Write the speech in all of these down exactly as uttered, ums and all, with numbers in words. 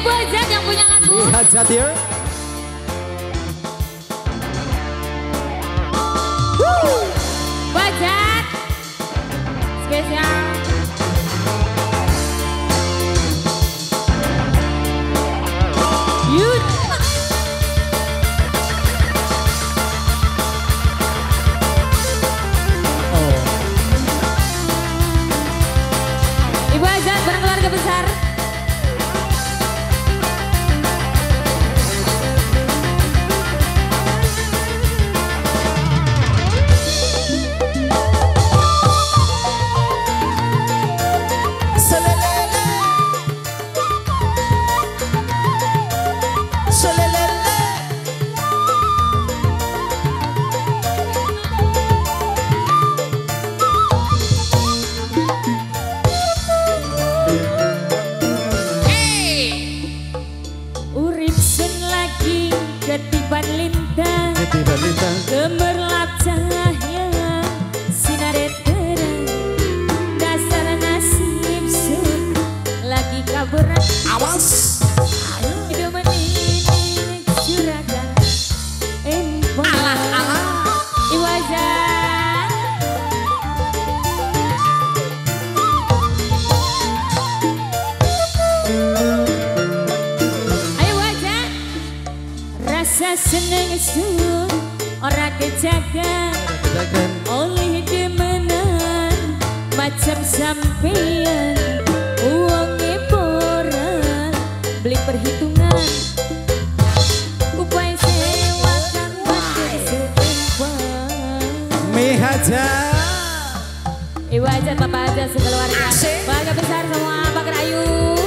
Ibu Ajat yang punya lagu. Ibu Ajat ya. Ibu Ajat. Spesial. Yud. Ibu Ajat bareng keluarga besar. Ketiban lintang, ketiban lintang, gemerlap cahaya sinar terang, dasar nasib sun lagi kaburan. Awas, hidup menini juragan empon. Alah alah, Ibu Ajat. Rasa seneng sun ora kejagan oleh demenan macam sampean uangnya boran beli perhitungan upaya sewa kan bandar setempat. Mih aja Ibu Ajat, Bapak Ajat sekeluarga bangga besar semua Pak Rayu.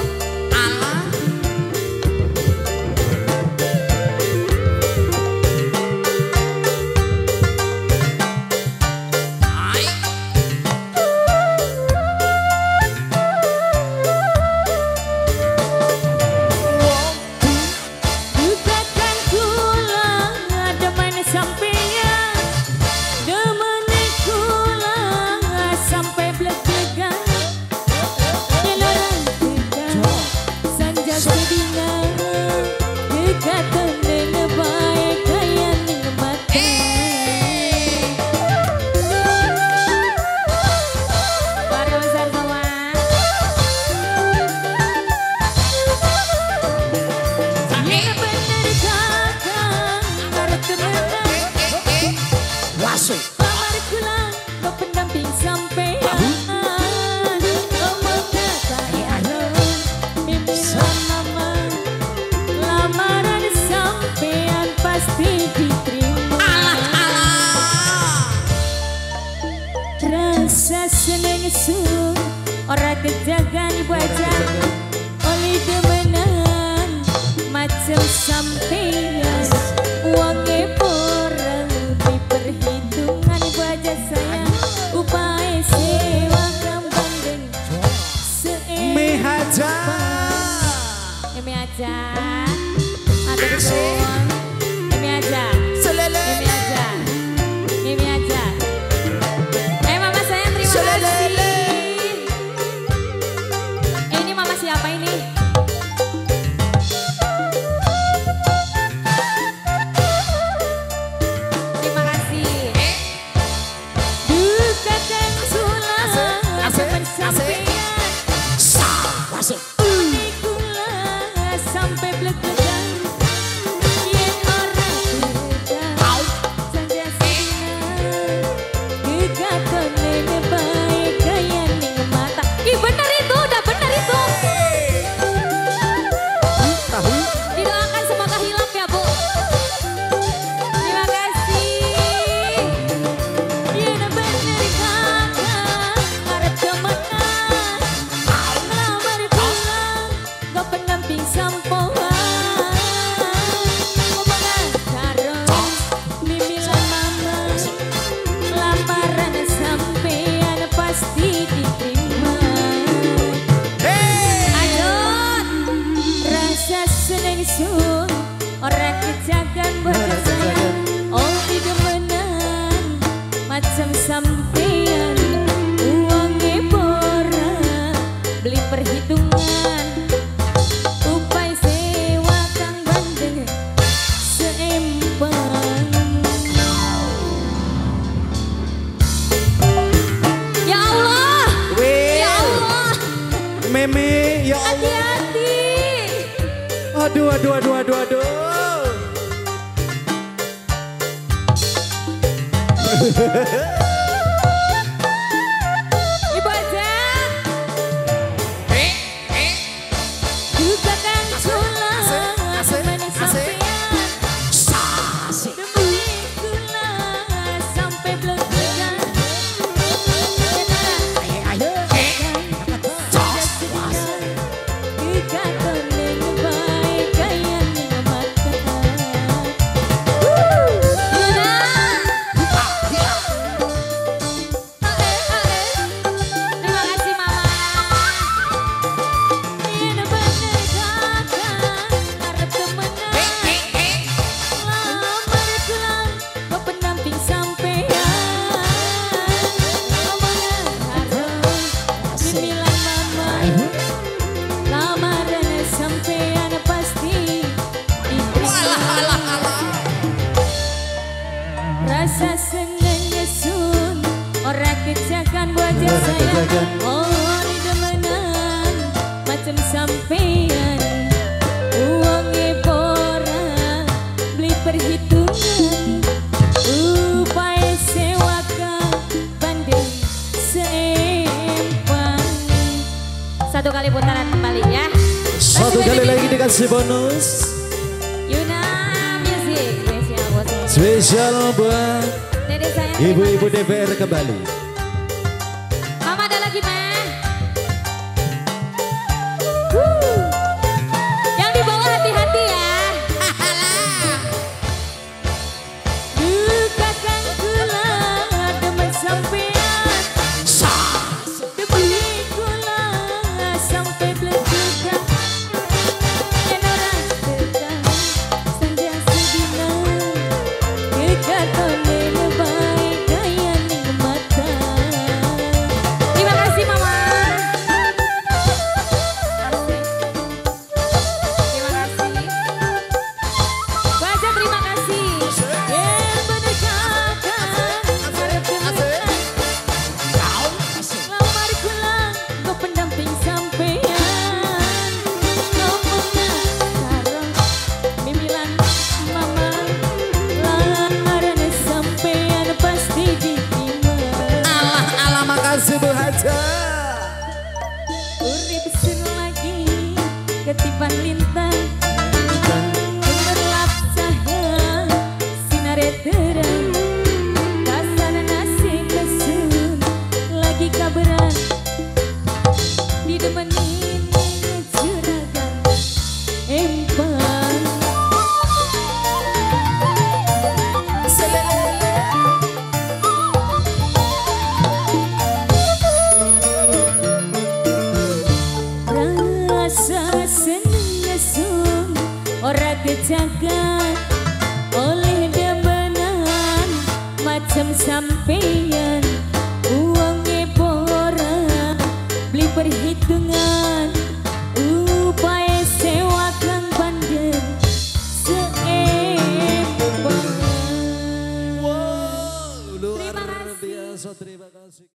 Rasa seneng sun ora kejagan Ibu Ajat oleh demenan macam sampean uangnya boran di perhitungan Ibu Ajat sayang upaya sewa kambang Mih aja Emi Ajat ada kesuan Emi Ajat Emi Ajat Emi Ajat. Ini mama siapa ini? Terima kasih. Duka dan sulam bersampean. Unikula sampai belek-belekan. Yen orang beda saja sinar. Kekatan nenek baik kaya ning mata. Ih bener itu, udah bener itu. Didoakan semoga hilap ya Bu. Terima kasih. Yen bener kakak ngarep temenan. Ngelamar pulang ke pendamping sampoan. Ngomong karo mimilan mama. Lamaran sampean pasti diterima. Ayot rasa seneng sun orang kejagan buat saya. Oh tidak menang macam sampean uangnya boran beli perhitungan upaya Aduh, aduh, aduh, aduh, aduh. Ibu aja. Juga kan tulang manis sampean. Demi gula sampai belegan. Rasa seneng nyesun orang kejakan wajah saya. Oh di demenan macam sampean. Uangnya pora beli perhitungan. Upaya sewakan banding seempang. Satu kali putaran kembali ya. Satu kali lagi dikasih bonus. Yuna Music spesial buat semua. Spesial buat Dede sayang, ibu-ibu D P R kembali. Mama ada lagi, Ma. Wuh. Yang di bawah hati-hati ya. Dukakan gula demen sampean. Demi gula sampai beledukan. Dan orang sedang senja sedina. Kekatone lebay kaya ning mata. Terima kasih Mama. Terima kasih. Wajah terima kasih. Yang berdekatan harap kemudian. Lamar kulang kau pendamping sampean. Ngomongnya sarang mimilan Mama. Lamaran sampean pasti diterima. Alah, alah, makasih Bu Haja. Urip sen lagi ketipan lintang. Gemerlap cahaya sinare terang. Kasana nasi kesun lagi kabaran. Didemenin juragan empang. Rasa seneng ngesun ora kejagan oleh demenan macam sampean. Uangnya pora beli perhitungan.